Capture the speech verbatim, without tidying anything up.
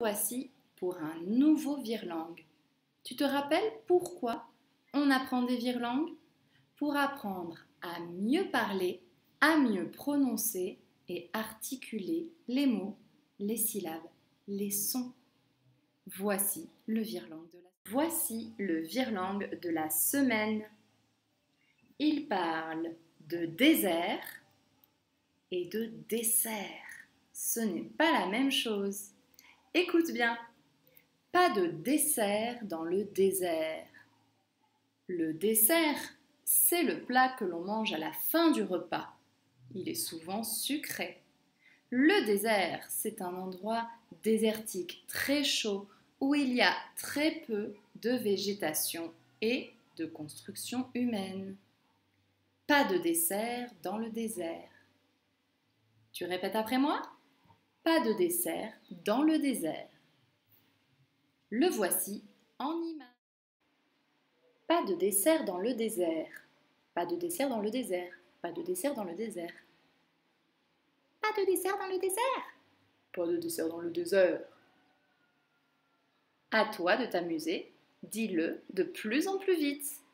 Voici pour un nouveau virelangue. Tu te rappelles pourquoi on apprend des virelangues? Pour apprendre à mieux parler, à mieux prononcer et articuler les mots, les syllabes, les sons. Voici le virelangue de la, Voici le virelangue de la semaine. Il parle de désert et de dessert. Ce n'est pas la même chose. Écoute bien, pas de dessert dans le désert. Le dessert, c'est le plat que l'on mange à la fin du repas. Il est souvent sucré. Le désert, c'est un endroit désertique, très chaud, où il y a très peu de végétation et de construction humaine. Pas de dessert dans le désert. Tu répètes après moi? Pas de dessert dans le désert. Le voici en image. Pas de dessert dans le désert. Pas de dessert dans le désert. Pas de dessert dans le désert. Pas de dessert dans le désert. Pas de dessert dans le désert. À toi de t'amuser. Dis-le de plus en plus vite.